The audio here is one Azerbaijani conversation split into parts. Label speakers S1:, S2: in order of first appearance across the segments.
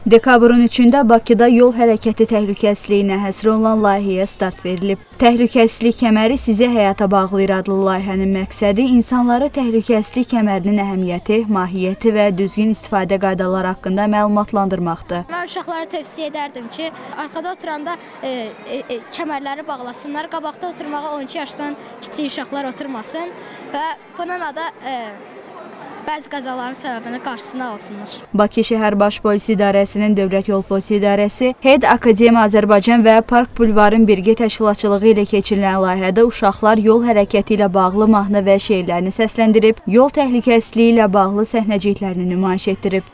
S1: Dekabrın 3-də Bakıda yol hərəkəti təhlükəsizliyinə həsr olunan layihəyə start verilib. Təhlükəsizlik kəməri sizi həyata bağlayır adlı layihənin məqsədi insanları təhlükəsizlik kəmərinin əhəmiyyəti, mahiyyəti və düzgün istifadə qaydaları haqqında məlumatlandırmaqdır.
S2: Mən uşaqlara tövsiyə edərdim ki, arxada oturanda kəmərləri bağlasınlar, qabaqda oturmağa 12 yaşdan kiçik uşaqlar oturmasın və bununla da bəzi qəzaların səbəbini qarşısını alsınlar.
S1: Bakı Şəhər Baş Polis İdarəsinin Dövlət Yol Polisi İdarəsi, HED Akademiya Azərbaycan və Park Bulvarın birgə təşkilatçılığı ilə keçirilən layihədə uşaqlar yol hərəkəti ilə bağlı mahnı və şeirlərini səsləndirib, yol təhlükəsizliyi ilə bağlı səhnəciklərini nümayiş etdirib.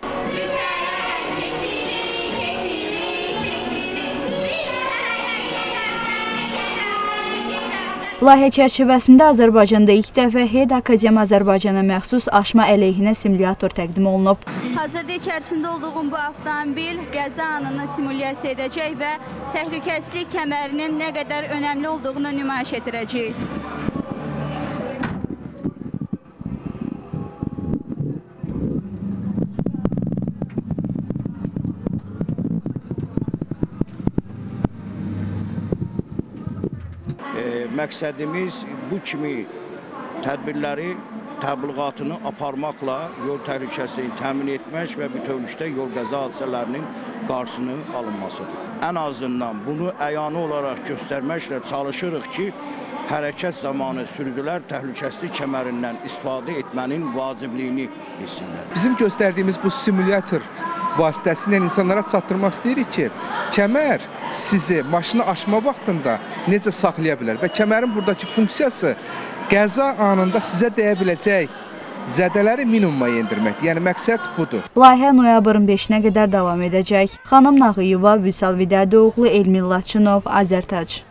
S1: Layihə çərçivəsində Azərbaycanda ilk dəfə HED Akademiya Azərbaycana məxsus aşma əleyhinə simulyator təqdim olunub. Hazırda içərisində olduğum bu avtomobil qəza anını simulyasiya edəcək və təhlükəsizlik kəmərinin nə qədər önəmli olduğunu nümayiş etdirəcək.
S3: Məqsədimiz bu kimi tədbirləri, təbliğatını aparmaqla yol təhlükəsizliyini təmin etmək və bütövlükdə yol qəza hadisələrinin qarşısının alınmasıdır. Ən azından bunu əyani olaraq göstərməklə çalışırıq ki, hərəkət zamanı sürücülər təhlükəsizlik kəmərindən istifadə etmənin vacibliyini bilsinlər.
S4: Bizim göstərdiyimiz bu simulyator vasitəsilə insanlara çatdırmaq istəyirik ki, kəmər sizi maşını aşma vaxtında necə saxlaya bilər və kəmərin buradakı funksiyası qəza anında sizə dəyə biləcək zədələri minimuma endirməkdir. Yəni məqsəd budur.
S1: Layihə noyabrın 5-nə qədər davam edəcək. Xanım Nağıyeva, Vüsal Vidədoğlu, Elmin Laçınov, Azərtac.